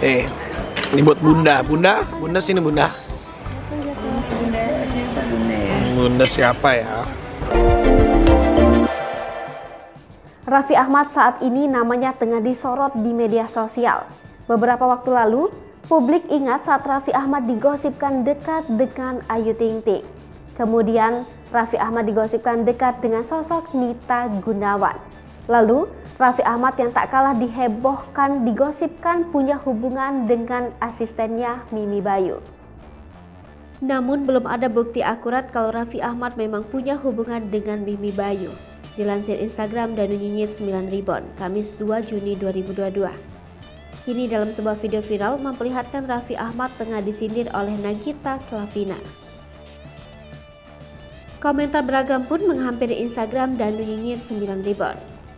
Ini buat Bunda. Bunda sini Bunda. Bunda siapa ya? Raffi Ahmad saat ini namanya tengah disorot di media sosial. Beberapa waktu lalu, publik ingat saat Raffi Ahmad digosipkan dekat dengan Ayu Ting Ting. Kemudian, Raffi Ahmad digosipkan dekat dengan sosok Nita Gunawan. Lalu, Raffi Ahmad yang tak kalah dihebohkan digosipkan punya hubungan dengan asistennya Mimi Bayu. Namun belum ada bukti akurat kalau Raffi Ahmad memang punya hubungan dengan Mimi Bayu. Dilansir Instagram Danu Nyinyir 9 Ribbon, Kamis 2 Juni 2022. Kini dalam sebuah video viral memperlihatkan Raffi Ahmad tengah disindir oleh Nagita Slavina. Komentar beragam pun menghampiri Instagram Danu Nyinyir 9 Ribbon.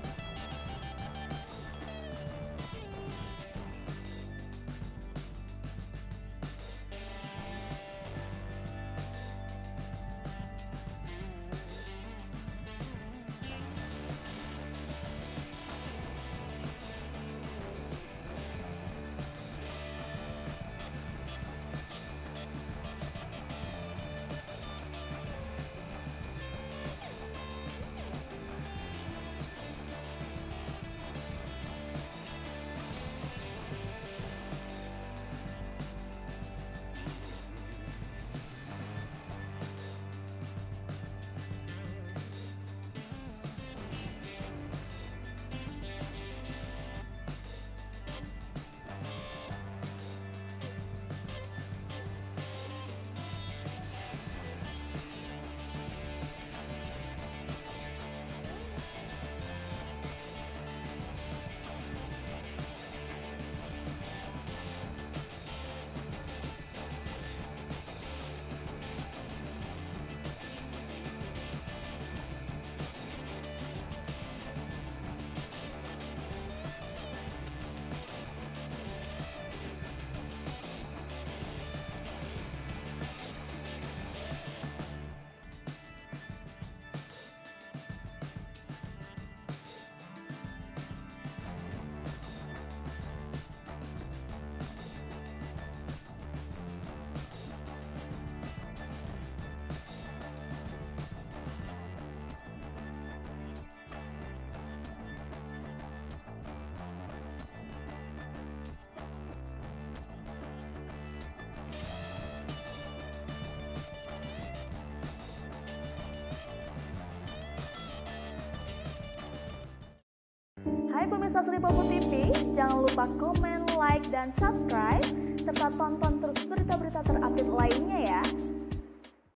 Hai pemirsa Sri Popo TV, jangan lupa komen, like, dan subscribe, serta tonton terus berita